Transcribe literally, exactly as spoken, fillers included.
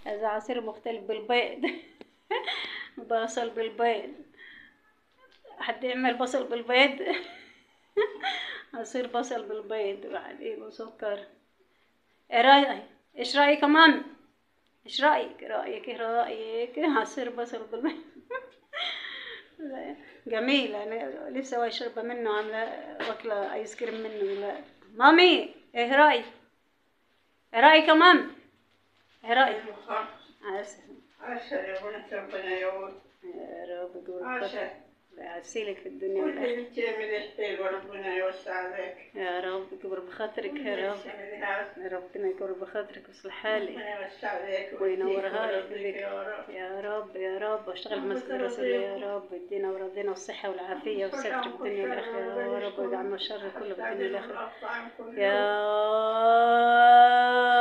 هذا عصير مختلف بالبيض. بصل بالبيض. حد يعمل بصل بالبيض؟ عصير بصل بالبيض وبعدين وسكر. ايه رأيك؟ ايش رأيك كمان؟ ايش رأيك؟ رأيك ايه رأيك؟ عصير بصل بالبيض. جميل. انا لسه شاربة منه، عاملة واكلة ايس كريم منه دلوقتي. مامي ايه رأيك؟ ايه رأيك كمان؟ ايه رأيك؟ عسل. عسل يا بنت ربنا يعود. يا رب يقول عسل. يعسلك في الدنيا كل والآخرة. اللي بتعمل الخير وربنا يوسع عليك. يا رب يكبر بخاطرك يا رب. يا ربنا يكبر بخاطرك ويصلح حالك ربنا يوسع عليك وينورها لك ويهديك بك. يا رب. يا رب يا رب واشتغل بمسجد الرسول يا رب، يدينا ورضينا الصحة والعافية والستر في الدنيا والآخرة يا رب، ويجعلنا الشر كله في الدنيا والآخرة يا